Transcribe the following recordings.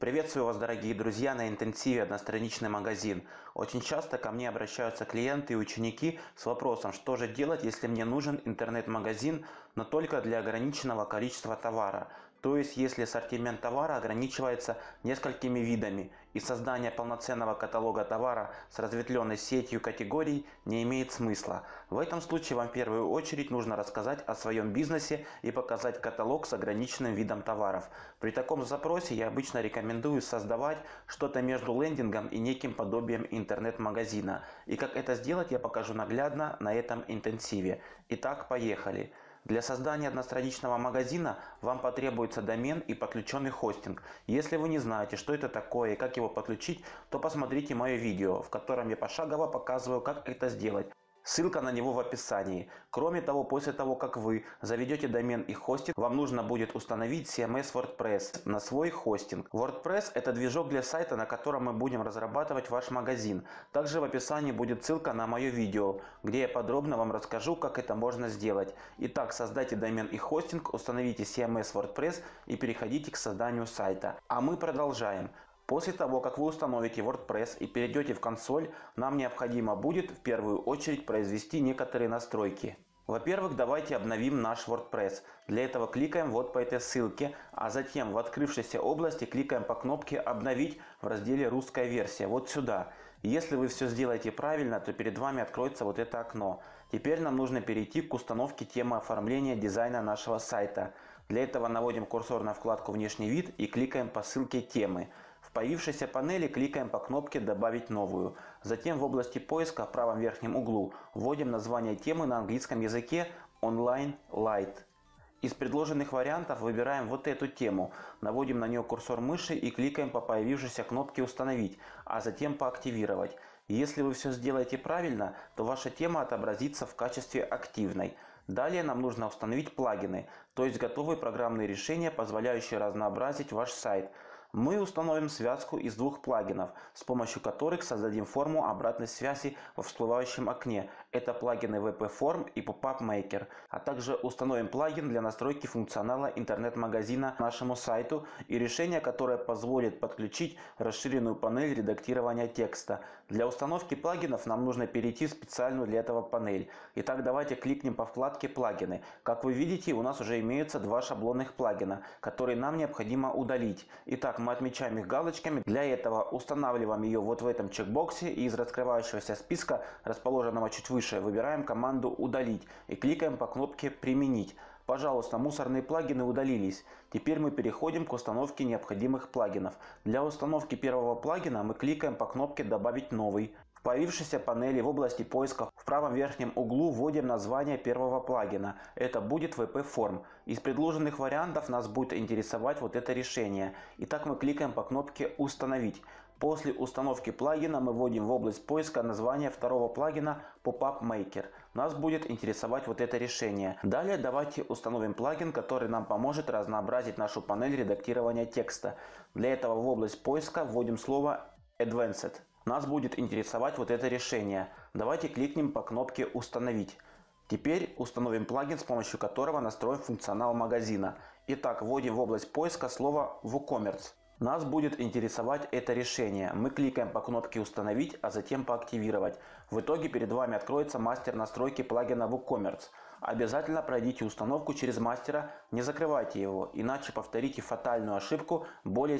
Приветствую вас, дорогие друзья, на интенсиве «Одностраничный магазин». Очень часто ко мне обращаются клиенты и ученики с вопросом, что же делать, если мне нужен интернет-магазин, но только для ограниченного количества товара. То есть, если ассортимент товара ограничивается несколькими видами, и создание полноценного каталога товара с разветвленной сетью категорий не имеет смысла. В этом случае вам в первую очередь нужно рассказать о своем бизнесе и показать каталог с ограниченным видом товаров. При таком запросе я обычно рекомендую создавать что-то между лендингом и неким подобием интернет-магазина. И как это сделать, я покажу наглядно на этом интенсиве. Итак, поехали. Для создания одностраничного магазина вам потребуется домен и подключенный хостинг. Если вы не знаете, что это такое и как его подключить, то посмотрите мое видео, в котором я пошагово показываю, как это сделать. Ссылка на него в описании. Кроме того, после того, как вы заведете домен и хостинг, вам нужно будет установить CMS WordPress на свой хостинг. WordPress – это движок для сайта, на котором мы будем разрабатывать ваш магазин. Также в описании будет ссылка на мое видео, где я подробно вам расскажу, как это можно сделать. Итак, создайте домен и хостинг, установите CMS WordPress и переходите к созданию сайта. А мы продолжаем. После того, как вы установите WordPress и перейдете в консоль, нам необходимо будет в первую очередь произвести некоторые настройки. Во-первых, давайте обновим наш WordPress. Для этого кликаем вот по этой ссылке, а затем в открывшейся области кликаем по кнопке «Обновить» в разделе «Русская версия» вот сюда. Если вы все сделаете правильно, то перед вами откроется вот это окно. Теперь нам нужно перейти к установке темы оформления дизайна нашего сайта. Для этого наводим курсор на вкладку «Внешний вид» и кликаем по ссылке «Темы». В появившейся панели кликаем по кнопке «Добавить новую». Затем в области поиска в правом верхнем углу вводим название темы на английском языке «Online Light». Из предложенных вариантов выбираем вот эту тему, наводим на нее курсор мыши и кликаем по появившейся кнопке «Установить», а затем по «Активировать». Если вы все сделаете правильно, то ваша тема отобразится в качестве активной. Далее нам нужно установить плагины, то есть готовые программные решения, позволяющие разнообразить ваш сайт. Мы установим связку из двух плагинов, с помощью которых создадим форму обратной связи во всплывающем окне. Это плагины WP Form и Pop-up Maker. А также установим плагин для настройки функционала интернет-магазина нашему сайту и решение, которое позволит подключить расширенную панель редактирования текста. Для установки плагинов нам нужно перейти в специальную для этого панель. Итак, давайте кликнем по вкладке «Плагины». Как вы видите, у нас уже имеются два шаблонных плагина, которые нам необходимо удалить. Итак, мы отмечаем их галочками. Для этого устанавливаем ее вот в этом чекбоксе и из раскрывающегося списка, расположенного чуть выше, выбираем команду «Удалить» и кликаем по кнопке «Применить». Пожалуйста, мусорные плагины удалились. Теперь мы переходим к установке необходимых плагинов. Для установки первого плагина мы кликаем по кнопке «Добавить новый». В появившейся панели в области поиска в правом верхнем углу вводим название первого плагина. Это будет WP Form. Из предложенных вариантов нас будет интересовать вот это решение. Итак, мы кликаем по кнопке «Установить». После установки плагина мы вводим в область поиска название второго плагина Pop-up Maker. Нас будет интересовать вот это решение. Далее давайте установим плагин, который нам поможет разнообразить нашу панель редактирования текста. Для этого в область поиска вводим слово Advanced. Нас будет интересовать вот это решение. Давайте кликнем по кнопке «Установить». Теперь установим плагин, с помощью которого настроим функционал магазина. Итак, вводим в область поиска слово WooCommerce. Нас будет интересовать это решение. Мы кликаем по кнопке «Установить», а затем по «Активировать». В итоге перед вами откроется мастер настройки плагина WooCommerce. Обязательно пройдите установку через мастера, не закрывайте его, иначе повторите фатальную ошибку более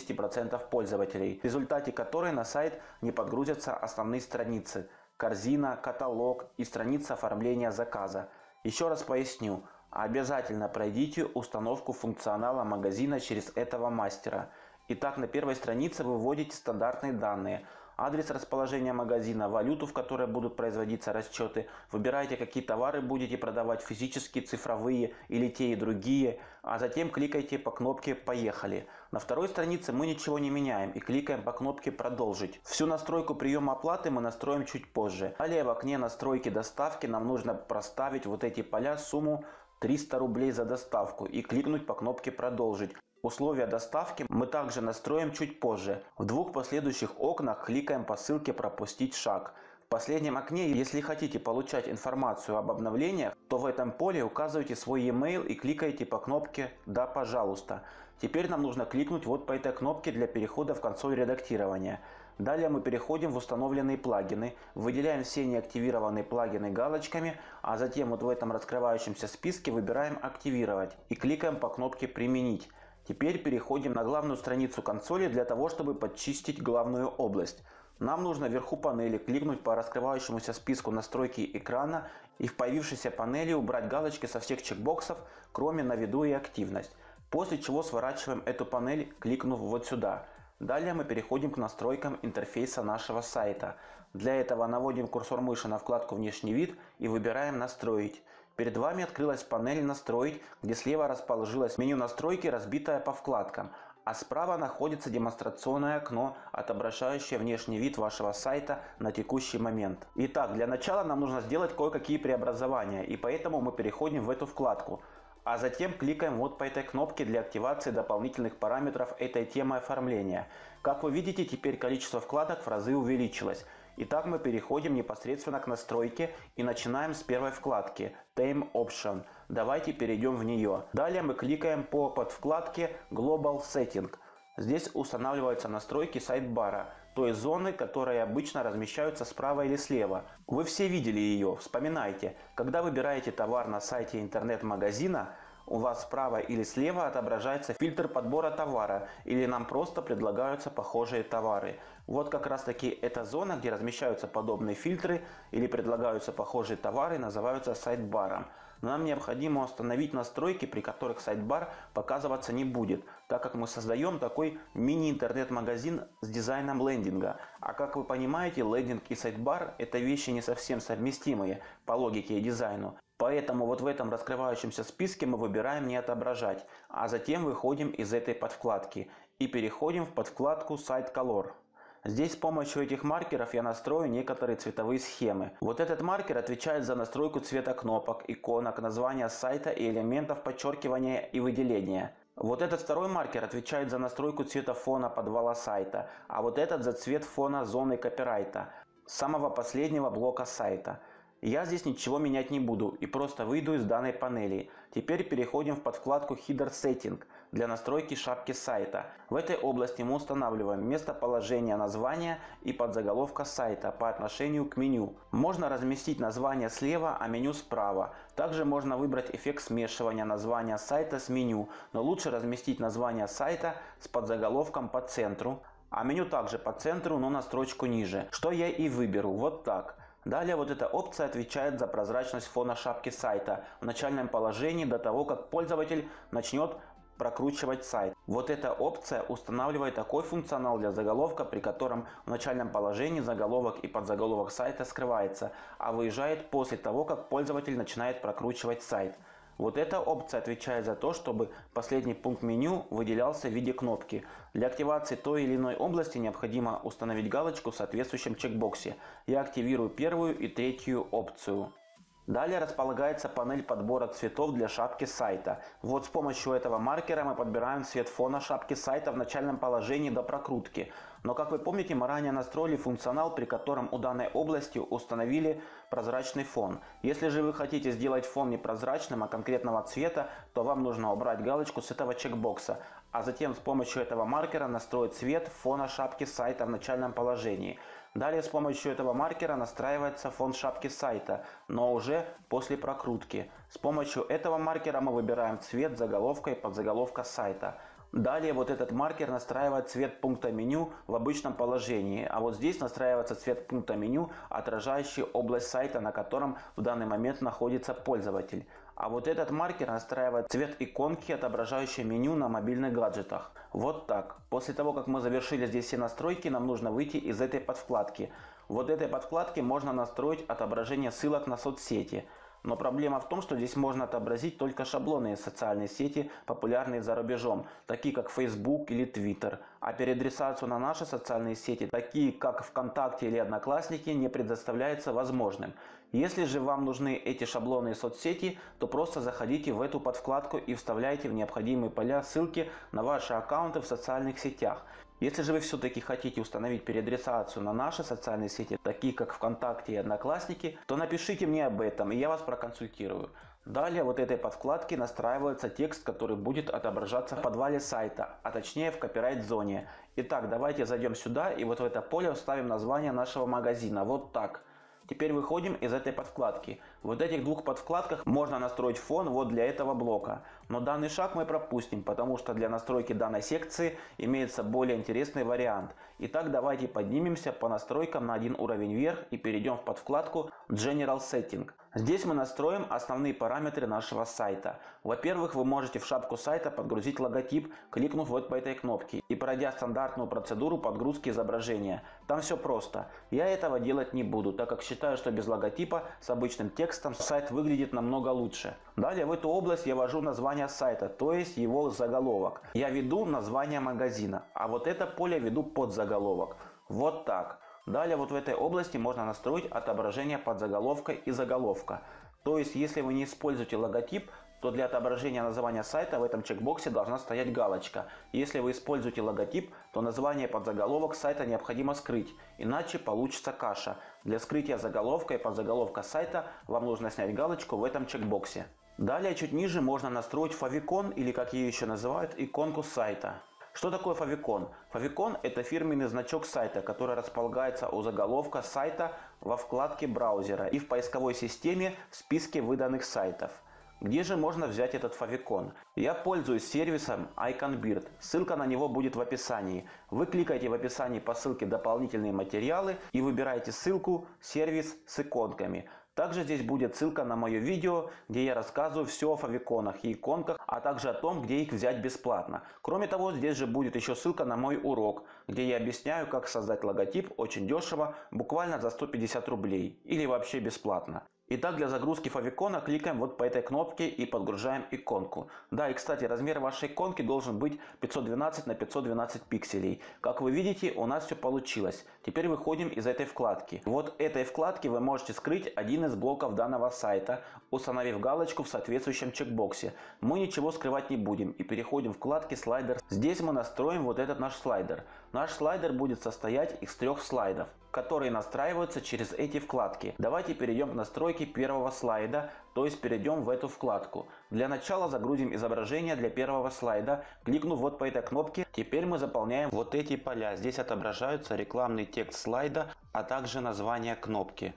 70% пользователей, в результате которой на сайт не подгрузятся основные страницы – корзина, каталог и страница оформления заказа. Еще раз поясню. Обязательно пройдите установку функционала магазина через этого мастера. Итак, на первой странице вы вводите стандартные данные. Адрес расположения магазина, валюту, в которой будут производиться расчеты. Выбираете, какие товары будете продавать, физические, цифровые или те и другие. А затем кликайте по кнопке «Поехали». На второй странице мы ничего не меняем и кликаем по кнопке «Продолжить». Всю настройку приема оплаты мы настроим чуть позже. Далее в окне настройки доставки нам нужно проставить вот эти поля, сумму 300 рублей за доставку и кликнуть по кнопке «Продолжить». Условия доставки мы также настроим чуть позже. В двух последующих окнах кликаем по ссылке «Пропустить шаг». В последнем окне, если хотите получать информацию об обновлениях, то в этом поле указываете свой e-mail и кликаете по кнопке «Да, пожалуйста». Теперь нам нужно кликнуть вот по этой кнопке для перехода в консоль редактирования. Далее мы переходим в установленные плагины, выделяем все неактивированные плагины галочками, а затем вот в этом раскрывающемся списке выбираем «Активировать» и кликаем по кнопке «Применить». Теперь переходим на главную страницу консоли для того, чтобы подчистить главную область. Нам нужно вверху панели кликнуть по раскрывающемуся списку настройки экрана и в появившейся панели убрать галочки со всех чекбоксов, кроме «На виду» и «Активность». После чего сворачиваем эту панель, кликнув вот сюда. Далее мы переходим к настройкам интерфейса нашего сайта. Для этого наводим курсор мыши на вкладку «Внешний вид» и выбираем «Настроить». Перед вами открылась панель «Настроить», где слева расположилось меню настройки, разбитое по вкладкам, а справа находится демонстрационное окно, отображающее внешний вид вашего сайта на текущий момент. Итак, для начала нам нужно сделать кое-какие преобразования, и поэтому мы переходим в эту вкладку. А затем кликаем вот по этой кнопке для активации дополнительных параметров этой темы оформления. Как вы видите, теперь количество вкладок в разы увеличилось. Итак, мы переходим непосредственно к настройке и начинаем с первой вкладки Theme Option. Давайте перейдем в нее. Далее мы кликаем по подвкладке Global Setting. Здесь устанавливаются настройки сайдбара, той зоны, которые обычно размещаются справа или слева. Вы все видели ее, вспоминайте. Когда выбираете товар на сайте интернет-магазина, у вас справа или слева отображается фильтр подбора товара, или нам просто предлагаются похожие товары. Вот как раз таки эта зона, где размещаются подобные фильтры или предлагаются похожие товары, называются сайдбаром. Но нам необходимо установить настройки, при которых сайдбар показываться не будет, так как мы создаем такой мини-интернет-магазин с дизайном лендинга. А как вы понимаете, лендинг и сайдбар – это вещи не совсем совместимые по логике и дизайну. Поэтому вот в этом раскрывающемся списке мы выбираем «Не отображать», а затем выходим из этой подвкладки и переходим в подвкладку Site Color. Здесь с помощью этих маркеров я настрою некоторые цветовые схемы. Вот этот маркер отвечает за настройку цвета кнопок, иконок, названия сайта и элементов подчеркивания и выделения. Вот этот второй маркер отвечает за настройку цвета фона подвала сайта, а вот этот за цвет фона зоны копирайта, самого последнего блока сайта. Я здесь ничего менять не буду и просто выйду из данной панели. Теперь переходим в подвкладку Header Setting для настройки шапки сайта. В этой области мы устанавливаем местоположение названия и подзаголовка сайта по отношению к меню. Можно разместить название слева, а меню справа. Также можно выбрать эффект смешивания названия сайта с меню, но лучше разместить название сайта с подзаголовком по центру, а меню также по центру, но на строчку ниже, что я и выберу, вот так. Далее вот эта опция отвечает за прозрачность фона шапки сайта в начальном положении до того, как пользователь начнет прокручивать сайт. Вот эта опция устанавливает такой функционал для заголовка, при котором в начальном положении заголовок и подзаголовок сайта скрывается, а выезжает после того, как пользователь начинает прокручивать сайт. Вот эта опция отвечает за то, чтобы последний пункт меню выделялся в виде кнопки. Для активации той или иной области необходимо установить галочку в соответствующем чекбоксе. Я активирую первую и третью опцию. Далее располагается панель подбора цветов для шапки сайта. Вот с помощью этого маркера мы подбираем цвет фона шапки сайта в начальном положении до прокрутки. Но как вы помните, мы ранее настроили функционал, при котором у данной области установили прозрачный фон. Если же вы хотите сделать фон непрозрачным, а конкретного цвета, то вам нужно убрать галочку с этого чекбокса, а затем с помощью этого маркера настроить цвет фона шапки сайта в начальном положении. Далее с помощью этого маркера настраивается фон шапки сайта, но уже после прокрутки. С помощью этого маркера мы выбираем цвет заголовка и подзаголовка сайта. Далее вот этот маркер настраивает цвет пункта меню в обычном положении, а вот здесь настраивается цвет пункта меню, отражающий область сайта, на котором в данный момент находится пользователь. А вот этот маркер настраивает цвет иконки, отображающей меню на мобильных гаджетах. Вот так. После того, как мы завершили здесь все настройки, нам нужно выйти из этой подвкладки. Вот этой подвкладке можно настроить отображение ссылок на соцсети. Но проблема в том, что здесь можно отобразить только шаблонные социальные сети, популярные за рубежом, такие как Facebook или Twitter. а переадресацию на наши социальные сети, такие как ВКонтакте или Одноклассники, не предоставляется возможным. Если же вам нужны эти шаблонные соцсети, то просто заходите в эту подвкладку и вставляйте в необходимые поля ссылки на ваши аккаунты в социальных сетях. Если же вы все-таки хотите установить переадресацию на наши социальные сети, такие как ВКонтакте и Одноклассники, то напишите мне об этом, и я вас проконсультирую. Далее вот этой подкладке настраивается текст, который будет отображаться в подвале сайта, а точнее в копирайт-зоне. Итак, давайте зайдем сюда и вот в это поле вставим название нашего магазина. Вот так. Теперь выходим из этой подкладки. В вот этих двух подкладках можно настроить фон вот для этого блока. Но данный шаг мы пропустим, потому что для настройки данной секции имеется более интересный вариант. Итак, давайте поднимемся по настройкам на один уровень вверх и перейдем в подвкладку General Setting. Здесь мы настроим основные параметры нашего сайта. Во-первых, вы можете в шапку сайта подгрузить логотип, кликнув вот по этой кнопке и пройдя стандартную процедуру подгрузки изображения. Там все просто. Я этого делать не буду, так как считаю, что без логотипа с обычным текстом сайт выглядит намного лучше. Далее в эту область я ввожу название сайта, то есть его заголовок. Я веду название магазина, а вот это поле веду под заголовок. Вот так. Далее вот в этой области можно настроить отображение подзаголовка и заголовка. То есть если вы не используете логотип, то для отображения названия сайта в этом чекбоксе должна стоять галочка. Если вы используете логотип, то название и подзаголовок сайта необходимо скрыть, иначе получится каша. Для скрытия заголовка и подзаголовка сайта вам нужно снять галочку в этом чекбоксе. Далее чуть ниже можно настроить favicon, или как ее еще называют, иконку сайта. Что такое favicon? Favicon – это фирменный значок сайта, который располагается у заголовка сайта во вкладке браузера и в поисковой системе в списке выданных сайтов. Где же можно взять этот favicon? Я пользуюсь сервисом IconBirt. Ссылка на него будет в описании. Вы кликаете в описании по ссылке «Дополнительные материалы» и выбираете ссылку «Сервис с иконками». Также здесь будет ссылка на мое видео, где я рассказываю все о favicon и иконках, а также о том, где их взять бесплатно. Кроме того, здесь же будет еще ссылка на мой урок, где я объясняю, как создать логотип очень дешево, буквально за 150 рублей или вообще бесплатно. Итак, для загрузки favicon кликаем вот по этой кнопке и подгружаем иконку. Да, и кстати, размер вашей иконки должен быть 512 на 512 пикселей. Как вы видите, у нас все получилось. Теперь выходим из этой вкладки. Вот этой вкладки вы можете скрыть один из блоков данного сайта, установив галочку в соответствующем чекбоксе. Мы ничего скрывать не будем и переходим в вкладки слайдер. Здесь мы настроим вот этот наш слайдер. Наш слайдер будет состоять из 3 слайдов, которые настраиваются через эти вкладки. Давайте перейдем к настройке первого слайда, то есть перейдем в эту вкладку. Для начала загрузим изображение для первого слайда, кликнув вот по этой кнопке. Теперь мы заполняем вот эти поля. Здесь отображаются рекламный текст слайда, а также название кнопки.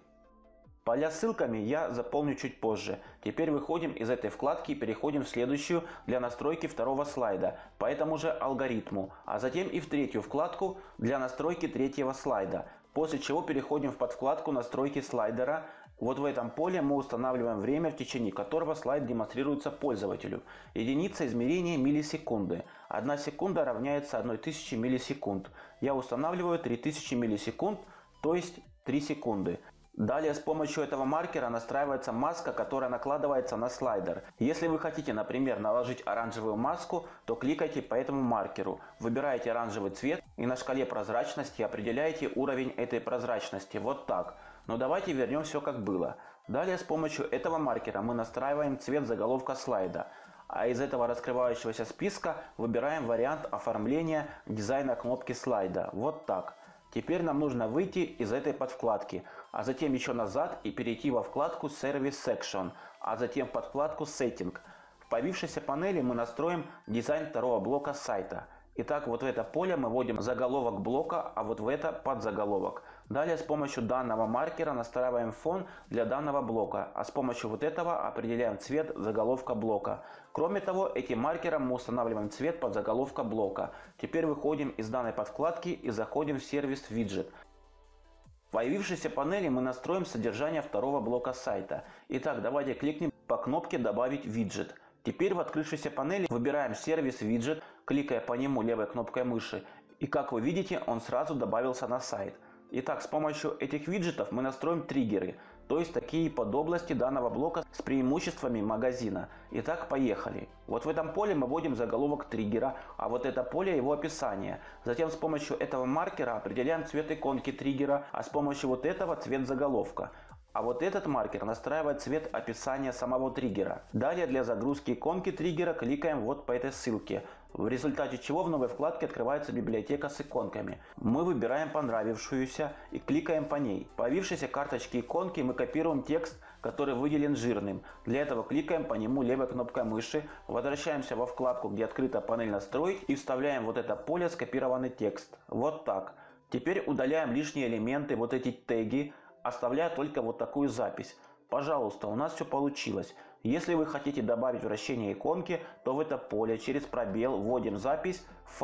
Поля с ссылками я заполню чуть позже. Теперь выходим из этой вкладки и переходим в следующую для настройки второго слайда по этому же алгоритму, а затем и в третью вкладку для настройки третьего слайда. После чего переходим в подвкладку настройки слайдера. Вот в этом поле мы устанавливаем время, в течение которого слайд демонстрируется пользователю. Единица измерения миллисекунды. 1 секунда равняется 1000 миллисекунд. Я устанавливаю 3000 миллисекунд, то есть 3 секунды. Далее с помощью этого маркера настраивается маска, которая накладывается на слайдер. Если вы хотите, например, наложить оранжевую маску, то кликайте по этому маркеру. Выбираете оранжевый цвет и на шкале прозрачности определяете уровень этой прозрачности. Вот так. Но давайте вернем все как было. Далее с помощью этого маркера мы настраиваем цвет заголовка слайда. А из этого раскрывающегося списка выбираем вариант оформления дизайна кнопки слайда. Вот так. Теперь нам нужно выйти из этой подвкладки, а затем еще назад и перейти во вкладку Service Section, а затем в подкладку Setting. В появившейся панели мы настроим дизайн второго блока сайта. Итак, вот в это поле мы вводим заголовок блока, а вот в это подзаголовок. Далее с помощью данного маркера настраиваем фон для данного блока, а с помощью вот этого определяем цвет заголовка блока. Кроме того, этим маркером мы устанавливаем цвет подзаголовка блока. Теперь выходим из данной подкладки и заходим в сервис Widget. В появившейся панели мы настроим содержание второго блока сайта. Итак, давайте кликнем по кнопке «Добавить виджет». Теперь в открывшейся панели выбираем сервис Widget, кликая по нему левой кнопкой мыши. И как вы видите, он сразу добавился на сайт. Итак, с помощью этих виджетов мы настроим триггеры. то есть такие подобласти данного блока с преимуществами магазина. Итак, поехали. Вот в этом поле мы вводим заголовок триггера, а вот это поле его описание. Затем с помощью этого маркера определяем цвет иконки триггера, а с помощью вот этого цвет заголовка. А вот этот маркер настраивает цвет описания самого триггера. Далее для загрузки иконки триггера кликаем вот по этой ссылке, в результате чего в новой вкладке открывается библиотека с иконками. Мы выбираем понравившуюся и кликаем по ней. В появившейся карточке иконки мы копируем текст, который выделен жирным. Для этого кликаем по нему левой кнопкой мыши, возвращаемся во вкладку, где открыта панель «Настроить» и вставляем вот это поле скопированный текст. Вот так. Теперь удаляем лишние элементы, вот эти теги, оставляя только вот такую запись. Пожалуйста, у нас все получилось. Если вы хотите добавить вращение иконки, то в это поле через пробел вводим запись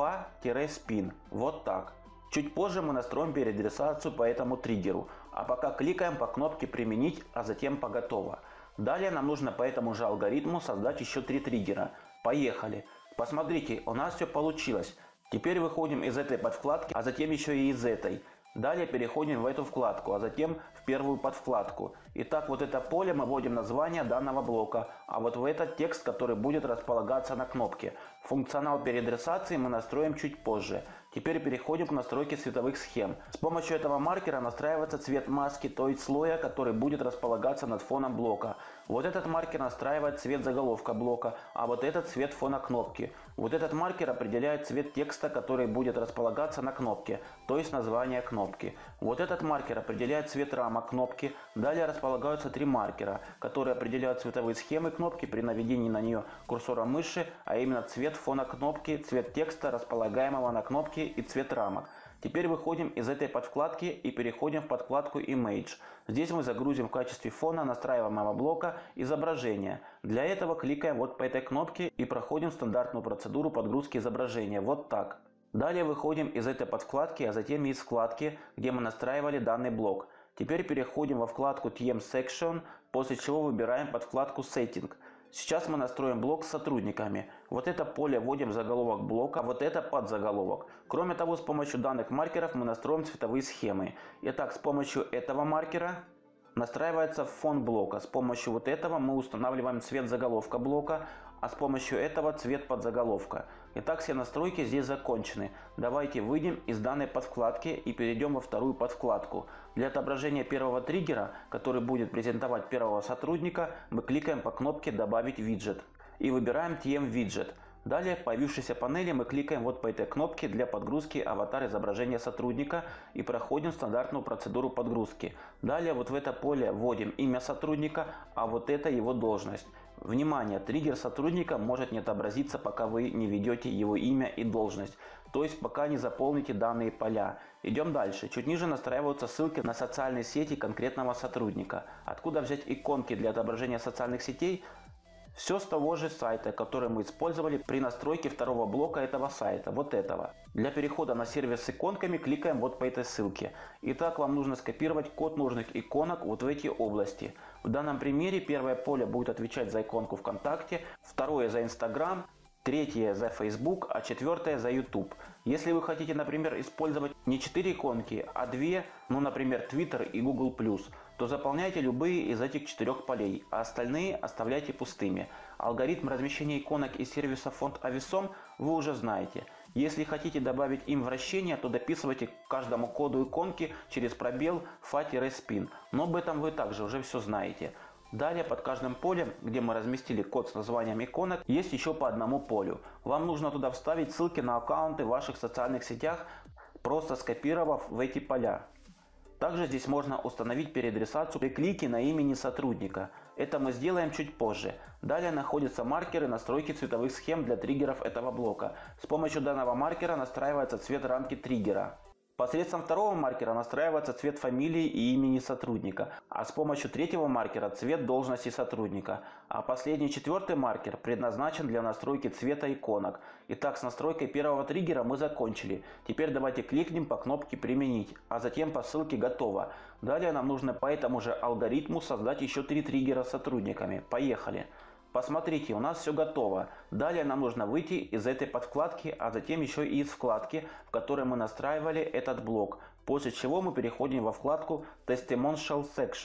fa-spin. Вот так. Чуть позже мы настроим переадресацию по этому триггеру. А пока кликаем по кнопке «Применить», а затем по «Готово». Далее нам нужно по этому же алгоритму создать еще 3 триггера. Поехали. Посмотрите, у нас все получилось. Теперь выходим из этой подвкладки, а затем еще и из этой. Далее переходим в эту вкладку, а затем в первую подвкладку. Итак, вот это поле мы вводим название данного блока, а вот в этот текст, который будет располагаться на кнопке. Функционал переадресации мы настроим чуть позже. Теперь переходим к настройке цветовых схем. С помощью этого маркера настраивается цвет маски, то есть слоя, который будет располагаться над фоном блока. Вот этот маркер настраивает цвет заголовка блока, а вот этот цвет фона кнопки. Вот этот маркер определяет цвет текста, который будет располагаться на кнопке, то есть название кнопки. Вот этот маркер определяет цвет рамок кнопки. Далее располагаются 3 маркера, которые определяют цветовые схемы кнопки при наведении на нее курсора мыши, а именно цвет фона кнопки, цвет текста, располагаемого на кнопке, и цвет рамок. Теперь выходим из этой подвкладки и переходим в подвкладку Image. Здесь мы загрузим в качестве фона настраиваемого блока изображение. Для этого кликаем вот по этой кнопке и проходим стандартную процедуру подгрузки изображения. Вот так. Далее выходим из этой подвкладки, а затем из вкладки, где мы настраивали данный блок. Теперь переходим во вкладку TM Section, после чего выбираем подвкладку Setting. Сейчас мы настроим блок с сотрудниками. Вот это поле вводим в заголовок блока, а вот это подзаголовок. Кроме того, с помощью данных маркеров мы настроим цветовые схемы. Итак, с помощью этого маркера настраивается фон блока. С помощью вот этого мы устанавливаем цвет заголовка блока, а с помощью этого цвет подзаголовка. Итак, все настройки здесь закончены. Давайте выйдем из данной подвкладки и перейдем во вторую подвкладку. Для отображения первого триггера, который будет презентовать первого сотрудника, мы кликаем по кнопке «Добавить виджет» и выбираем TM виджет. Далее в появившейся панели мы кликаем вот по этой кнопке для подгрузки аватар изображения сотрудника и проходим стандартную процедуру подгрузки. Далее вот в это поле вводим имя сотрудника, а вот это его должность. Внимание! Триггер сотрудника может не отобразиться, пока вы не введете его имя и должность, то есть пока не заполните данные поля. Идем дальше. Чуть ниже настраиваются ссылки на социальные сети конкретного сотрудника. Откуда взять иконки для отображения социальных сетей? Все с того же сайта, который мы использовали при настройке второго блока этого сайта, вот этого. Для перехода на сервис с иконками кликаем вот по этой ссылке. Итак, вам нужно скопировать код нужных иконок вот в эти области. В данном примере первое поле будет отвечать за иконку ВКонтакте, второе за Instagram, третье за Facebook, а четвертое за YouTube. Если вы хотите, например, использовать не 4 иконки, а 2, ну, например, Twitter и Google+, то заполняйте любые из этих 4 полей, а остальные оставляйте пустыми. Алгоритм размещения иконок из сервиса фонд Awesom вы уже знаете. Если хотите добавить им вращение, то дописывайте к каждому коду иконки через пробел fa-spin, но об этом вы также уже все знаете. Далее под каждым полем, где мы разместили код с названием иконок, есть еще по одному полю. Вам нужно туда вставить ссылки на аккаунты в ваших социальных сетях, просто скопировав в эти поля. Также здесь можно установить переадресацию при клике на имени сотрудника. Это мы сделаем чуть позже. Далее находятся маркеры настройки цветовых схем для триггеров этого блока. С помощью данного маркера настраивается цвет рамки триггера. Посредством второго маркера настраивается цвет фамилии и имени сотрудника, а с помощью третьего маркера цвет должности сотрудника. А последний четвертый маркер предназначен для настройки цвета иконок. Итак, с настройкой первого триггера мы закончили. Теперь давайте кликнем по кнопке «Применить», а затем по ссылке «Готово». Далее нам нужно по этому же алгоритму создать еще 3 триггера с сотрудниками. Поехали! Посмотрите, у нас все готово. Далее нам нужно выйти из этой подвкладки, а затем еще и из вкладки, в которой мы настраивали этот блок. После чего мы переходим во вкладку Testimonial Section,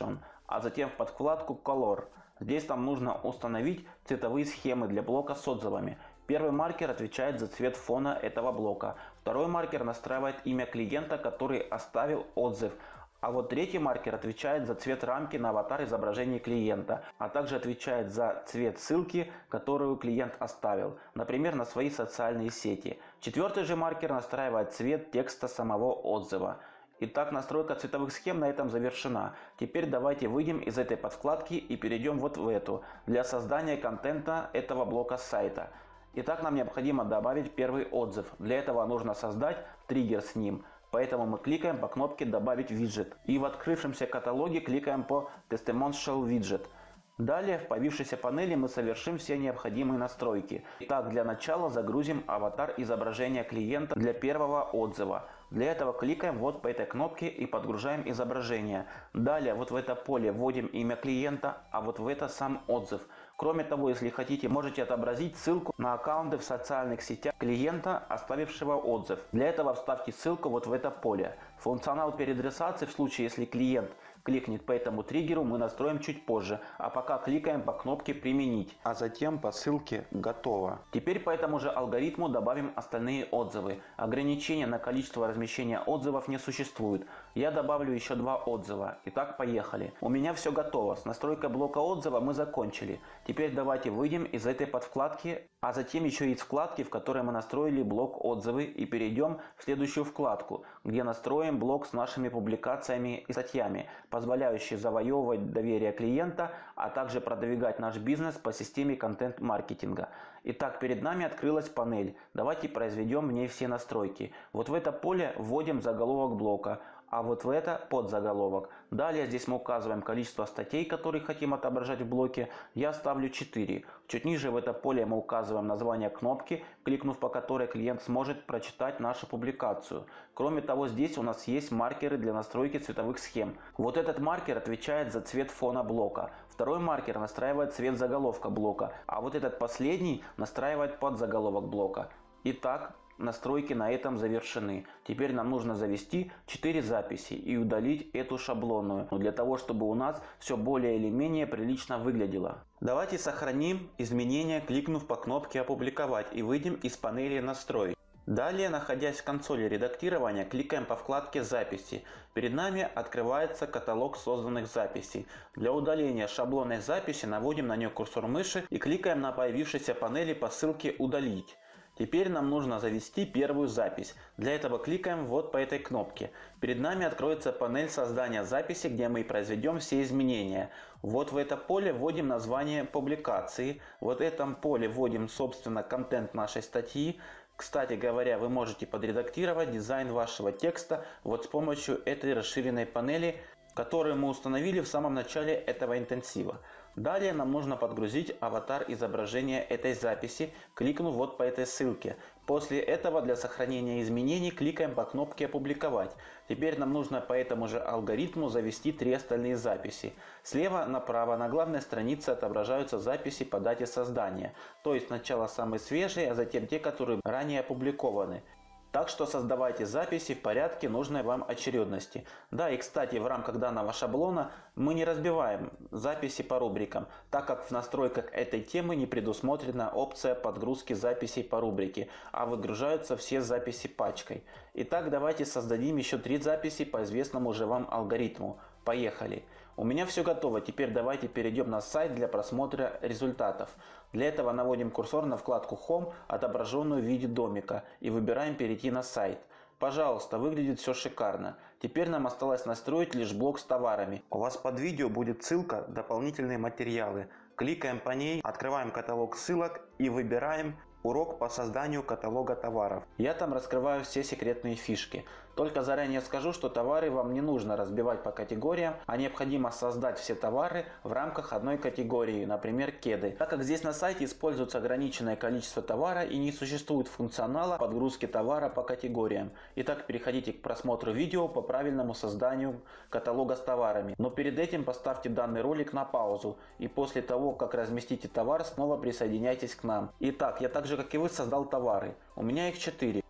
а затем в подкладку Color. Здесь нам нужно установить цветовые схемы для блока с отзывами. Первый маркер отвечает за цвет фона этого блока. Второй маркер настраивает имя клиента, который оставил отзыв. А вот третий маркер отвечает за цвет рамки на аватар изображения клиента, а также отвечает за цвет ссылки, которую клиент оставил, например, на свои социальные сети. Четвертый же маркер настраивает цвет текста самого отзыва. Итак, настройка цветовых схем на этом завершена. Теперь давайте выйдем из этой подкладки и перейдем вот в эту, для создания контента этого блока сайта. Итак, нам необходимо добавить первый отзыв. Для этого нужно создать триггер с ним. Поэтому мы кликаем по кнопке «Добавить виджет» и в открывшемся каталоге кликаем по «Testimonial Widget». Далее в появившейся панели мы совершим все необходимые настройки. Итак, для начала загрузим аватар изображения клиента для первого отзыва. Для этого кликаем вот по этой кнопке и подгружаем изображение. Далее вот в это поле вводим имя клиента, а вот в это сам отзыв. Кроме того, если хотите, можете отобразить ссылку на аккаунты в социальных сетях клиента, оставившего отзыв. Для этого вставьте ссылку вот в это поле. Функционал переадресации в случае, если клиент кликнет по этому триггеру, мы настроим чуть позже. А пока кликаем по кнопке «Применить», а затем по ссылке «Готово». Теперь по этому же алгоритму добавим остальные отзывы. Ограничения на количество размещения отзывов не существует. Я добавлю еще 2 отзыва. Итак, поехали. У меня все готово. С настройкой блока отзыва мы закончили. Теперь давайте выйдем из этой подвкладки, а затем еще из вкладки, в которой мы настроили блок отзывы, и перейдем в следующую вкладку, где настроим блок с нашими публикациями и статьями, позволяющие завоевывать доверие клиента, а также продвигать наш бизнес по системе контент-маркетинга. Итак, перед нами открылась панель. Давайте произведем в ней все настройки. Вот в это поле вводим заголовок блока, а вот в это подзаголовок. Далее здесь мы указываем количество статей, которые хотим отображать в блоке. Я ставлю 4. Чуть ниже в это поле мы указываем название кнопки, кликнув по которой клиент сможет прочитать нашу публикацию. Кроме того, здесь у нас есть маркеры для настройки цветовых схем. Вот этот маркер отвечает за цвет фона блока. Второй маркер настраивает цвет заголовка блока, а вот этот последний настраивает подзаголовок блока. Итак, настройки на этом завершены. Теперь нам нужно завести 4 записи и удалить эту шаблонную, для того, чтобы у нас все более или менее прилично выглядело. Давайте сохраним изменения, кликнув по кнопке «Опубликовать» и выйдем из панели «Настрой». Далее, находясь в консоли редактирования, кликаем по вкладке «Записи». Перед нами открывается каталог созданных записей. Для удаления шаблонной записи наводим на нее курсор мыши и кликаем на появившейся панели по ссылке «Удалить». Теперь нам нужно завести первую запись. Для этого кликаем вот по этой кнопке. Перед нами откроется панель создания записи, где мы произведем все изменения. Вот в это поле вводим название публикации. Вот в этом поле вводим, собственно, контент нашей статьи. Кстати говоря, вы можете подредактировать дизайн вашего текста вот с помощью этой расширенной панели, которую мы установили в самом начале этого интенсива. Далее нам нужно подгрузить аватар изображения этой записи, кликнув вот по этой ссылке. После этого для сохранения изменений кликаем по кнопке «Опубликовать». Теперь нам нужно по этому же алгоритму завести 3 остальные записи. Слева направо на главной странице отображаются записи по дате создания. То есть сначала самые свежие, а затем те, которые ранее опубликованы. Так что создавайте записи в порядке нужной вам очередности. Да, и кстати, в рамках данного шаблона мы не разбиваем записи по рубрикам, так как в настройках этой темы не предусмотрена опция подгрузки записей по рубрике, а выгружаются все записи пачкой. Итак, давайте создадим еще 3 записи по известному уже вам алгоритму. Поехали! У меня все готово, теперь давайте перейдем на сайт для просмотра результатов. Для этого наводим курсор на вкладку Home, отображенную в виде домика, и выбираем перейти на сайт. Пожалуйста, выглядит все шикарно. Теперь нам осталось настроить лишь блок с товарами. У вас под видео будет ссылка «Дополнительные материалы». Кликаем по ней, открываем каталог ссылок и выбираем урок по созданию каталога товаров. Я там раскрываю все секретные фишки. Только заранее скажу, что товары вам не нужно разбивать по категориям, а необходимо создать все товары в рамках одной категории, например, кеды. Так как здесь на сайте используется ограниченное количество товара и не существует функционала подгрузки товара по категориям. Итак, переходите к просмотру видео по правильному созданию каталога с товарами. Но перед этим поставьте данный ролик на паузу и после того, как разместите товар, снова присоединяйтесь к нам. Итак, я также как и вы создал товары. У меня их 4.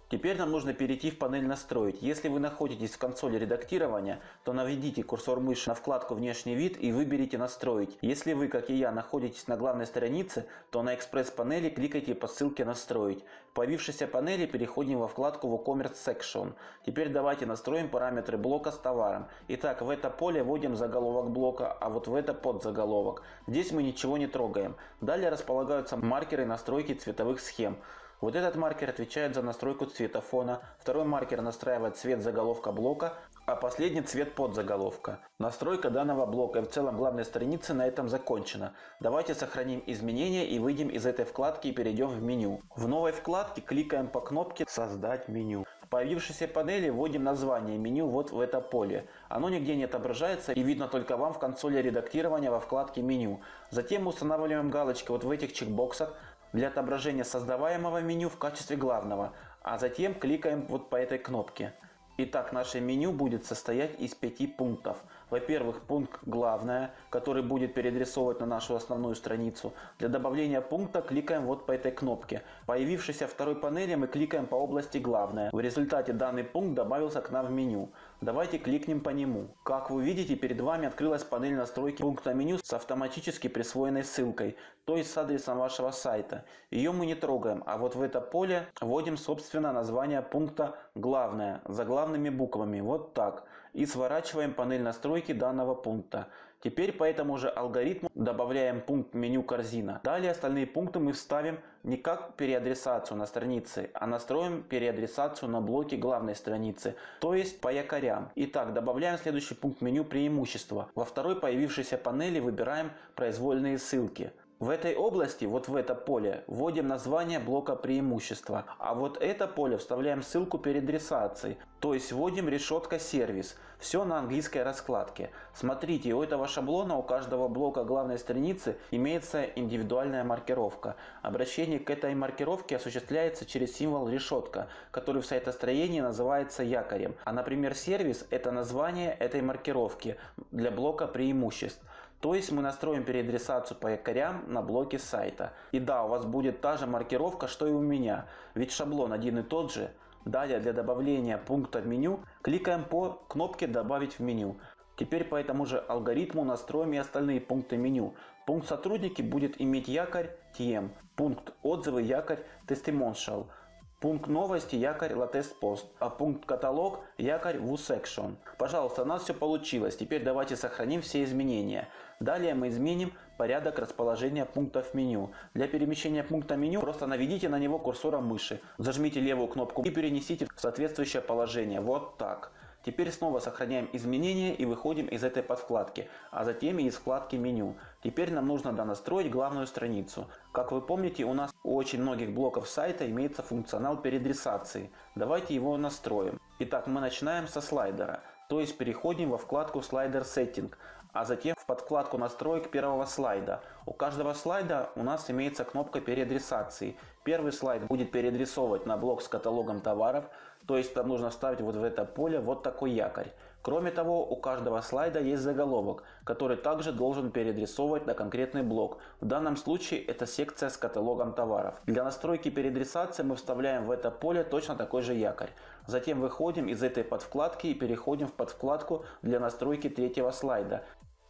Теперь нам нужно перейти в панель «Настроить». Если вы находитесь в консоли редактирования, то наведите курсор мыши на вкладку «Внешний вид» и выберите «Настроить». Если вы, как и я, находитесь на главной странице, то на экспресс-панели кликайте по ссылке «Настроить». В появившейся панели переходим во вкладку WooCommerce Section. Теперь давайте настроим параметры блока с товаром. Итак, в это поле вводим заголовок блока, а вот в это подзаголовок. Здесь мы ничего не трогаем. Далее располагаются маркеры настройки цветовых схем. Вот этот маркер отвечает за настройку цвета фона, второй маркер настраивает цвет заголовка блока, а последний цвет подзаголовка. Настройка данного блока и в целом главной страницы на этом закончена. Давайте сохраним изменения и выйдем из этой вкладки и перейдем в меню. В новой вкладке кликаем по кнопке «Создать меню». В появившейся панели вводим название меню вот в это поле. Оно нигде не отображается и видно только вам в консоли редактирования во вкладке меню. Затем устанавливаем галочки вот в этих чекбоксах для отображения создаваемого меню в качестве главного, а затем кликаем вот по этой кнопке. Итак, наше меню будет состоять из 5 пунктов. Во-первых, пункт «Главное», который будет переадресовывать на нашу основную страницу. Для добавления пункта кликаем вот по этой кнопке. В появившейся второй панели мы кликаем по области «Главное». В результате данный пункт добавился к нам в меню. Давайте кликнем по нему. Как вы видите, перед вами открылась панель настройки пункта меню с автоматически присвоенной ссылкой, то есть с адресом вашего сайта. Ее мы не трогаем, а вот в это поле вводим собственно название пункта «Главное» заглавными буквами, вот так, и сворачиваем панель настройки данного пункта. Теперь по этому же алгоритму добавляем пункт меню «Корзина». Далее остальные пункты мы вставим не как переадресацию на странице, а настроим переадресацию на блоке главной страницы, то есть по якорям. Итак, добавляем следующий пункт меню «Преимущества». Во второй появившейся панели выбираем произвольные ссылки. В этой области, вот в это поле, вводим название блока «Преимущества», а вот это поле вставляем ссылку переадресации, то есть вводим решетка «Сервис». Все на английской раскладке. Смотрите, у этого шаблона, у каждого блока главной страницы имеется индивидуальная маркировка. Обращение к этой маркировке осуществляется через символ решетка, который в сайтостроении называется якорем. А, например, «Сервис» – это название этой маркировки для блока «Преимуществ». То есть мы настроим переадресацию по якорям на блоке сайта. И да, у вас будет та же маркировка, что и у меня, ведь шаблон один и тот же. Далее для добавления пункта в меню кликаем по кнопке «Добавить в меню». Теперь по этому же алгоритму настроим и остальные пункты меню. Пункт «Сотрудники» будет иметь якорь TM, пункт «Отзывы» якорь Testimonial, пункт «Новости» якорь Latest Post, а пункт «Каталог» якорь WooSection. Пожалуйста, у нас все получилось. Теперь давайте сохраним все изменения. Далее мы изменим порядок расположения пунктов меню. Для перемещения пункта меню просто наведите на него курсором мыши, зажмите левую кнопку и перенесите в соответствующее положение. Вот так. Теперь снова сохраняем изменения и выходим из этой подвкладки, а затем и из вкладки меню. Теперь нам нужно донастроить главную страницу. Как вы помните, у нас у очень многих блоков сайта имеется функционал переадресации. Давайте его настроим. Итак, мы начинаем со слайдера, то есть переходим во вкладку Slider Setting, а затем в подвкладку настроек первого слайда. У каждого слайда у нас имеется кнопка переадресации. Первый слайд будет переадресовывать на блок с каталогом товаров, то есть там нужно вставить вот в это поле вот такой якорь. Кроме того, у каждого слайда есть заголовок, который также должен переадресовывать на конкретный блок. В данном случае это секция с каталогом товаров. Для настройки переадресации мы вставляем в это поле точно такой же якорь. Затем выходим из этой подвкладки и переходим в подвкладку для настройки третьего слайда,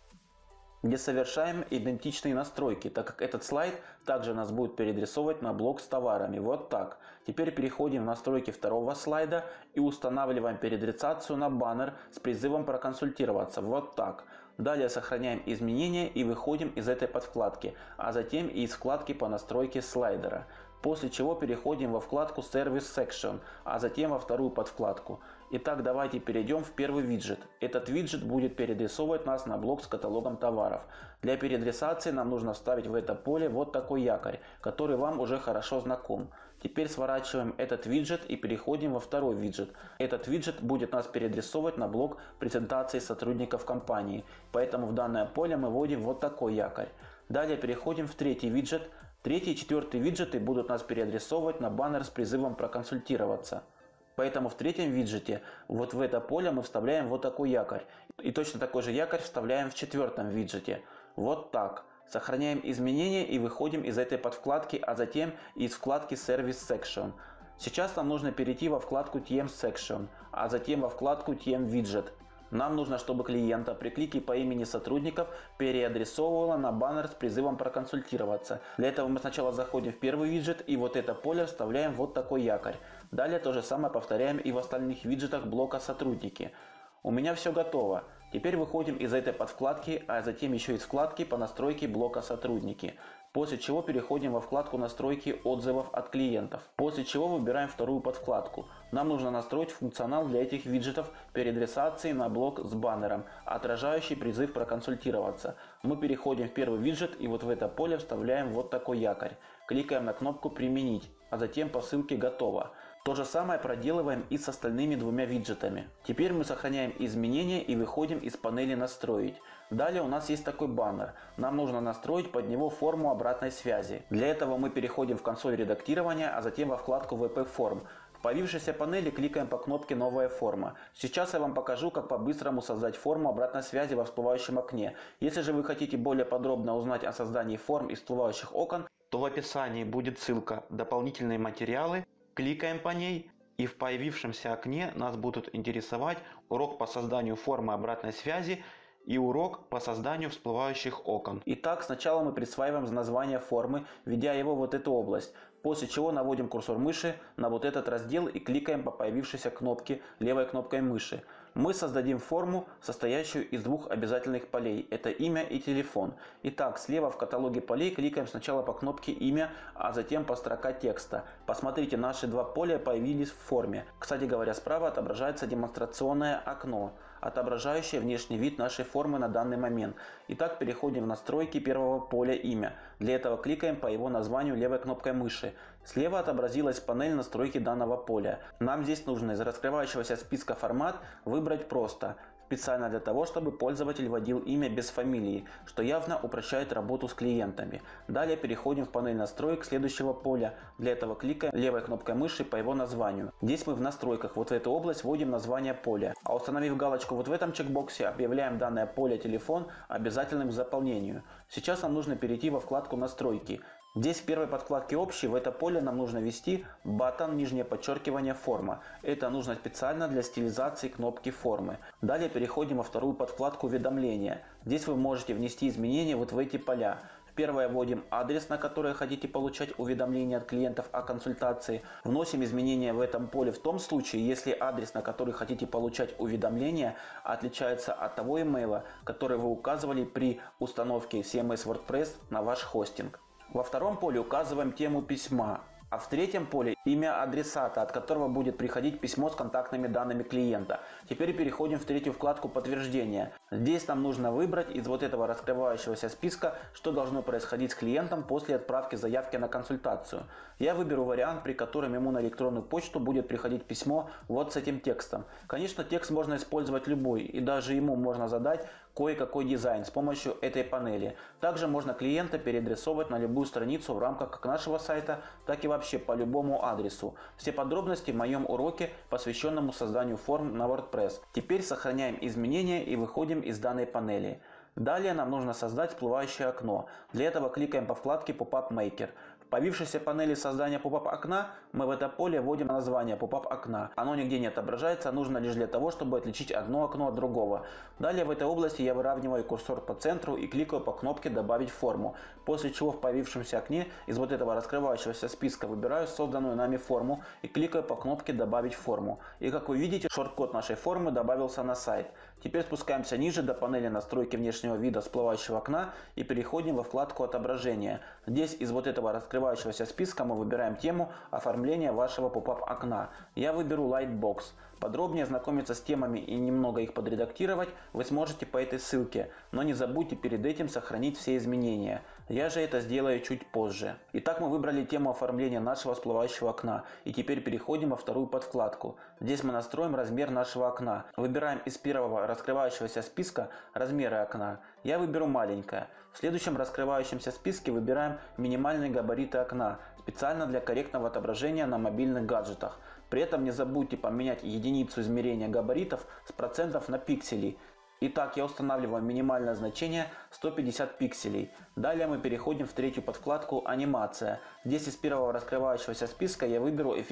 где совершаем идентичные настройки, так как этот слайд также нас будет переадресовывать на блок с товарами. Вот так. Теперь переходим в настройки второго слайда и устанавливаем переадресацию на баннер с призывом проконсультироваться. Вот так. Далее сохраняем изменения и выходим из этой подвкладки, а затем и из вкладки по настройке слайдера. После чего переходим во вкладку Service Section, а затем во вторую подвкладку. Итак, давайте перейдем в первый виджет. Этот виджет будет переадресовывать нас на блок с каталогом товаров. Для переадресации нам нужно вставить в это поле вот такой якорь, который вам уже хорошо знаком. Теперь сворачиваем этот виджет и переходим во второй виджет. Этот виджет будет нас переадресовывать на блок презентации сотрудников компании. Поэтому в данное поле мы вводим вот такой якорь. Далее переходим в третий виджет. Третий и четвертый виджеты будут нас переадресовывать на баннер с призывом проконсультироваться. Поэтому в третьем виджете вот в это поле мы вставляем вот такой якорь. И точно такой же якорь вставляем в четвертом виджете. Вот так. Сохраняем изменения и выходим из этой подвкладки, а затем из вкладки Service Section. Сейчас нам нужно перейти во вкладку TM Section, а затем во вкладку TM Widget. Нам нужно, чтобы клиента при клике по имени сотрудников переадресовывало на баннер с призывом проконсультироваться. Для этого мы сначала заходим в первый виджет и вот это поле вставляем вот такой якорь. Далее то же самое повторяем и в остальных виджетах блока «Сотрудники». У меня все готово. Теперь выходим из этой подвкладки, а затем еще из вкладки по настройке блока «Сотрудники». После чего переходим во вкладку настройки отзывов от клиентов. После чего выбираем вторую подвкладку. Нам нужно настроить функционал для этих виджетов переадресации на блок с баннером, отражающий призыв проконсультироваться. Мы переходим в первый виджет и вот в это поле вставляем вот такой якорь. Кликаем на кнопку «Применить», а затем по ссылке «Готово». То же самое проделываем и с остальными двумя виджетами. Теперь мы сохраняем изменения и выходим из панели «Настроить». Далее у нас есть такой баннер. Нам нужно настроить под него форму обратной связи. Для этого мы переходим в консоль редактирования, а затем во вкладку WP Form. В появившейся панели кликаем по кнопке «Новая форма». Сейчас я вам покажу, как по-быстрому создать форму обратной связи во всплывающем окне. Если же вы хотите более подробно узнать о создании форм из всплывающих окон, то в описании будет ссылка «Дополнительные материалы». Кликаем по ней, и в появившемся окне нас будут интересовать урок по созданию формы обратной связи и урок по созданию всплывающих окон. Итак, сначала мы присваиваем название формы, введя его в вот эту область, после чего наводим курсор мыши на вот этот раздел и кликаем по появившейся кнопке левой кнопкой мыши. Мы создадим форму, состоящую из двух обязательных полей. Это имя и телефон. Итак, слева в каталоге полей кликаем сначала по кнопке «Имя», а затем по строка текста. Посмотрите, наши два поля появились в форме. Кстати говоря, справа отображается демонстрационное окно, отображающее внешний вид нашей формы на данный момент. Итак, переходим в настройки первого поля «Имя». Для этого кликаем по его названию левой кнопкой мыши. Слева отобразилась панель настройки данного поля. Нам здесь нужно из раскрывающегося списка формат выбрать просто, специально для того, чтобы пользователь вводил имя без фамилии, что явно упрощает работу с клиентами. Далее переходим в панель настроек следующего поля. Для этого кликаем левой кнопкой мыши по его названию. Здесь мы в настройках вот в эту область вводим название поля. А установив галочку вот в этом чекбоксе, объявляем данное поле телефон обязательным к заполнению. Сейчас нам нужно перейти во вкладку настройки. Здесь в первой подкладке «Общий» в это поле нам нужно ввести button, нижнее подчеркивание, форма. Это нужно специально для стилизации кнопки формы. Далее переходим во вторую подкладку «Уведомления». Здесь вы можете внести изменения вот в эти поля. В первое вводим адрес, на который хотите получать уведомления от клиентов о консультации. Вносим изменения в этом поле в том случае, если адрес, на который хотите получать уведомления, отличается от того имейла, который вы указывали при установке CMS WordPress на ваш хостинг. Во втором поле указываем тему письма, а в третьем поле имя адресата, от которого будет приходить письмо с контактными данными клиента. Теперь переходим в третью вкладку «Подтверждение». Здесь нам нужно выбрать из вот этого раскрывающегося списка, что должно происходить с клиентом после отправки заявки на консультацию. Я выберу вариант, при котором ему на электронную почту будет приходить письмо вот с этим текстом. Конечно, текст можно использовать любой, и даже ему можно задать кое-какой дизайн с помощью этой панели. Также можно клиента переадресовать на любую страницу в рамках как нашего сайта, так и вообще по любому адресу. Все подробности в моем уроке, посвященному созданию форм на WordPress. Теперь сохраняем изменения и выходим из данной панели. Далее нам нужно создать всплывающее окно. Для этого кликаем по вкладке Pop-up Maker. В появившейся панели создания Pop-up окна мы в это поле вводим название Pop-up окна. Оно нигде не отображается, нужно лишь для того, чтобы отличить одно окно от другого. Далее в этой области я выравниваю курсор по центру и кликаю по кнопке «Добавить форму», после чего в появившемся окне из вот этого раскрывающегося списка выбираю созданную нами форму и кликаю по кнопке «Добавить форму». И как вы видите, шорт-код нашей формы добавился на сайт. Теперь спускаемся ниже до панели настройки внешнего вида всплывающего окна и переходим во вкладку «Отображение». Здесь из вот этого раскрывающегося списка мы выбираем тему оформления вашего поп-ап окна. Я выберу Lightbox. Подробнее ознакомиться с темами и немного их подредактировать вы сможете по этой ссылке, но не забудьте перед этим сохранить все изменения. Я же это сделаю чуть позже. Итак, мы выбрали тему оформления нашего всплывающего окна и теперь переходим во вторую подвкладку. Здесь мы настроим размер нашего окна. Выбираем из первого раскрывающегося списка размеры окна. Я выберу маленькое. В следующем раскрывающемся списке выбираем минимальные габариты окна, специально для корректного отображения на мобильных гаджетах. При этом не забудьте поменять единицу измерения габаритов с процентов на пиксели. Итак, я устанавливаю минимальное значение 150 пикселей. Далее мы переходим в третью подвкладку «Анимация». Здесь из первого раскрывающегося списка я выберу эффект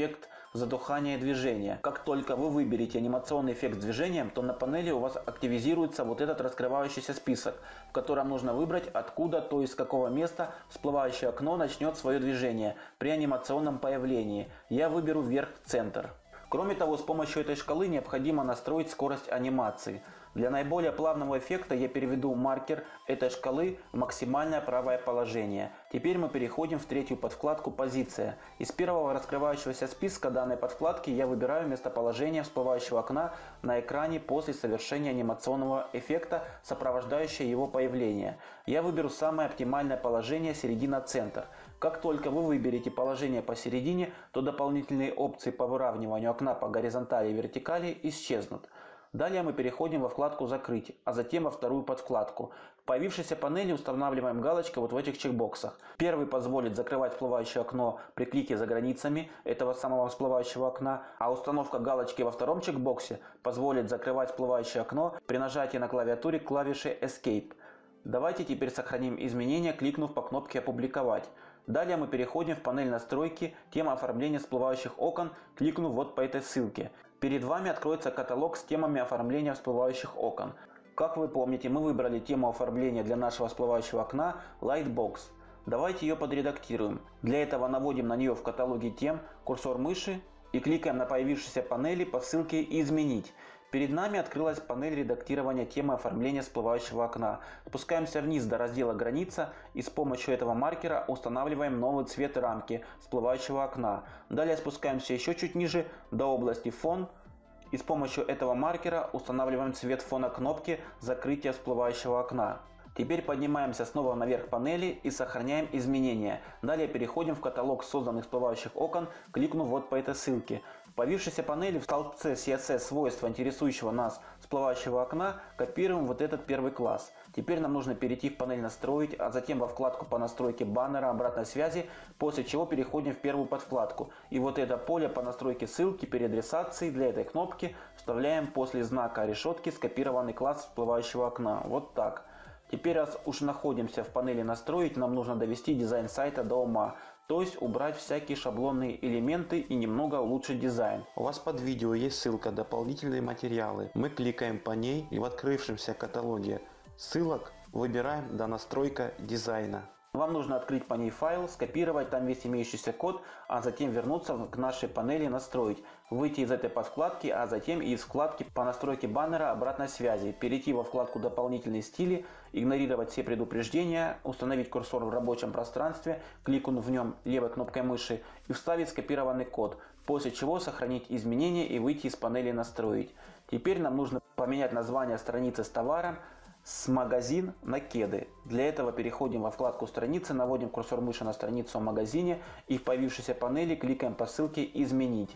затухания и движения. Как только вы выберете анимационный эффект с движением, то на панели у вас активизируется вот этот раскрывающийся список, в котором нужно выбрать, откуда, то есть с какого места всплывающее окно начнет свое движение при анимационном появлении. Я выберу вверх-центр. Кроме того, с помощью этой шкалы необходимо настроить скорость анимации. Для наиболее плавного эффекта я переведу маркер этой шкалы в максимальное правое положение. Теперь мы переходим в третью подвкладку «Позиция». Из первого раскрывающегося списка данной подвкладки я выбираю местоположение всплывающего окна на экране после совершения анимационного эффекта, сопровождающее его появление. Я выберу самое оптимальное положение середина-центр. Как только вы выберете положение посередине, то дополнительные опции по выравниванию окна по горизонтали и вертикали исчезнут. Далее мы переходим во вкладку «Закрыть», а затем во вторую подвкладку. В появившейся панели устанавливаем галочкой вот в этих чекбоксах. Первый позволит закрывать всплывающее окно при клике за границами этого самого всплывающего окна, а установка галочки во втором чекбоксе позволит закрывать всплывающее окно при нажатии на клавиатуре клавиши Escape. Давайте теперь сохраним изменения, кликнув по кнопке «Опубликовать». Далее мы переходим в панель настройки, тема оформления всплывающих окон, кликнув вот по этой ссылке. Перед вами откроется каталог с темами оформления всплывающих окон. Как вы помните, мы выбрали тему оформления для нашего всплывающего окна Lightbox. Давайте ее подредактируем. Для этого наводим на нее в каталоге тем курсор мыши и кликаем на появившейся панели по ссылке «Изменить». Перед нами открылась панель редактирования темы оформления всплывающего окна. Спускаемся вниз до раздела «Граница» и с помощью этого маркера устанавливаем новый цвет рамки всплывающего окна. Далее спускаемся еще чуть ниже до области «Фон» и с помощью этого маркера устанавливаем цвет фона кнопки закрытия всплывающего окна. Теперь поднимаемся снова наверх панели и сохраняем изменения. Далее переходим в каталог созданных всплывающих окон, кликнув вот по этой ссылке. В появившейся панели в столбце CSS свойства интересующего нас всплывающего окна копируем вот этот первый класс. Теперь нам нужно перейти в панель «Настроить», а затем во вкладку по настройке баннера обратной связи, после чего переходим в первую подвкладку. И вот это поле по настройке ссылки переадресации для этой кнопки вставляем после знака решетки скопированный класс всплывающего окна. Вот так. Теперь, раз уж находимся в панели «Настроить», нам нужно довести дизайн сайта до ума, то есть убрать всякие шаблонные элементы и немного улучшить дизайн. У вас под видео есть ссылка «Дополнительные материалы». Мы кликаем по ней и в открывшемся каталоге ссылок выбираем «Донастройка дизайна». Вам нужно открыть по ней файл, скопировать там весь имеющийся код, а затем вернуться к нашей панели «Настроить», выйти из этой подвкладки, а затем из вкладки по настройке баннера обратной связи, перейти во вкладку «Дополнительные стили», игнорировать все предупреждения, установить курсор в рабочем пространстве, кликнув в нем левой кнопкой мыши и вставить скопированный код, после чего сохранить изменения и выйти из панели «Настроить». Теперь нам нужно поменять название страницы с товаром с «Магазин» на «Кеды». Для этого переходим во вкладку «Страницы», наводим курсор мыши на страницу о магазине и в появившейся панели кликаем по ссылке «Изменить».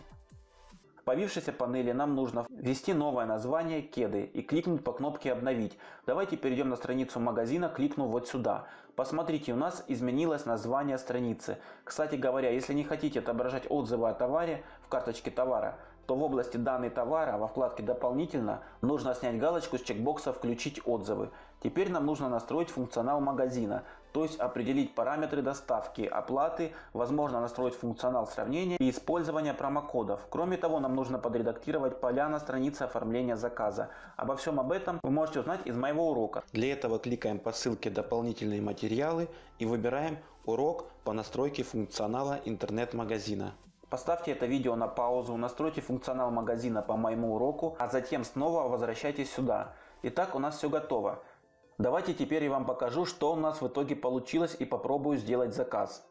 В появившейся панели нам нужно ввести новое название «Кеды» и кликнуть по кнопке «Обновить». Давайте перейдем на страницу магазина, кликнув вот сюда. Посмотрите, у нас изменилось название страницы. Кстати говоря, если не хотите отображать отзывы о товаре в карточке товара, то в области «Данные товара» во вкладке «Дополнительно» нужно снять галочку с чекбокса «Включить отзывы». Теперь нам нужно настроить функционал магазина, то есть определить параметры доставки, оплаты, возможно настроить функционал сравнения и использования промокодов. Кроме того, нам нужно подредактировать поля на странице оформления заказа. Обо всем об этом вы можете узнать из моего урока. Для этого кликаем по ссылке «Дополнительные материалы» и выбираем урок по настройке функционала интернет-магазина. Поставьте это видео на паузу, настройте функционал магазина по моему уроку, а затем снова возвращайтесь сюда. Итак, у нас все готово. Давайте теперь я вам покажу, что у нас в итоге получилось, и попробую сделать заказ.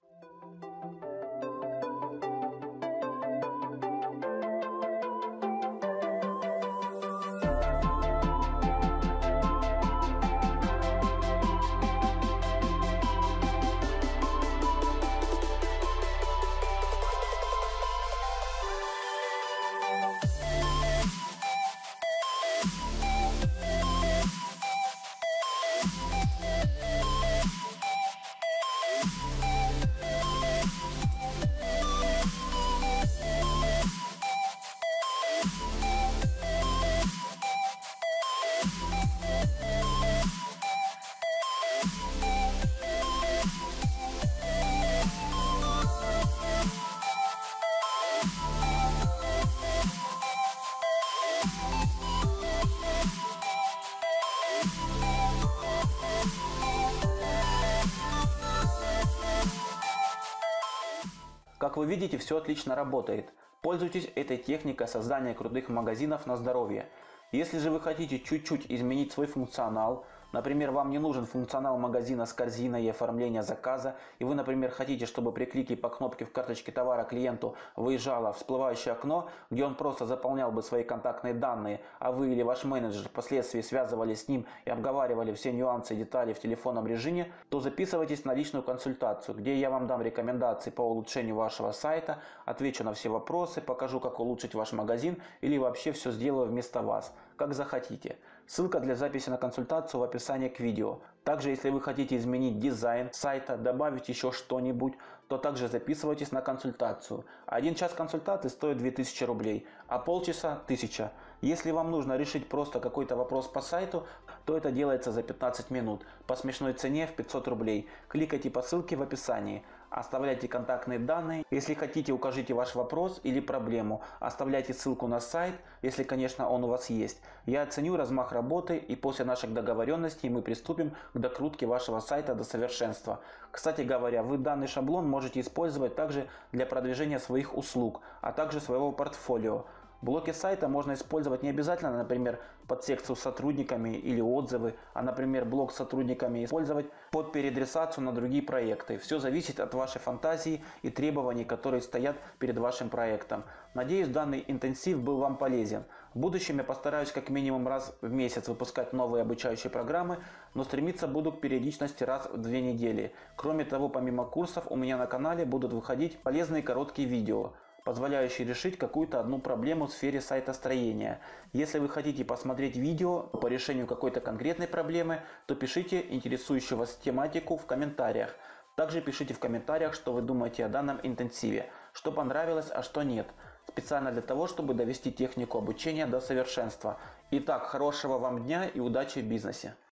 Как вы видите, все отлично работает. Пользуйтесь этой техникой создания крутых магазинов на здоровье. Если же вы хотите чуть-чуть изменить свой функционал, например, вам не нужен функционал магазина с корзиной и оформления заказа, и вы, например, хотите, чтобы при клике по кнопке в карточке товара клиенту выезжало всплывающее окно, где он просто заполнял бы свои контактные данные, а вы или ваш менеджер впоследствии связывались с ним и обговаривали все нюансы и детали в телефонном режиме, то записывайтесь на личную консультацию, где я вам дам рекомендации по улучшению вашего сайта, отвечу на все вопросы, покажу, как улучшить ваш магазин или вообще все сделаю вместо вас, как захотите. Ссылка для записи на консультацию в описании к видео. Также, если вы хотите изменить дизайн сайта, добавить еще что-нибудь, то также записывайтесь на консультацию. 1 час консультации стоит 2000 рублей, а полчаса 1000. Если вам нужно решить просто какой-то вопрос по сайту, то это делается за 15 минут по смешной цене в 500 рублей. Кликайте по ссылке в описании. Оставляйте контактные данные. Если хотите, укажите ваш вопрос или проблему. Оставляйте ссылку на сайт, если, конечно, он у вас есть. Я оценю размах работы, и после наших договоренностей мы приступим к докрутке вашего сайта до совершенства. Кстати говоря, вы данный шаблон можете использовать также для продвижения своих услуг, а также своего портфолио. Блоки сайта можно использовать не обязательно, например, под секцию с сотрудниками или отзывы, а, например, блок с сотрудниками использовать под переадресацию на другие проекты. Все зависит от вашей фантазии и требований, которые стоят перед вашим проектом. Надеюсь, данный интенсив был вам полезен. В будущем я постараюсь как минимум раз в месяц выпускать новые обучающие программы, но стремиться буду к периодичности раз в 2 недели. Кроме того, помимо курсов, у меня на канале будут выходить полезные короткие видео, позволяющий решить какую-то одну проблему в сфере сайтостроения. Если вы хотите посмотреть видео по решению какой-то конкретной проблемы, то пишите интересующую вас тематику в комментариях. Также пишите в комментариях, что вы думаете о данном интенсиве, что понравилось, а что нет. Специально для того, чтобы довести технику обучения до совершенства. Итак, хорошего вам дня и удачи в бизнесе!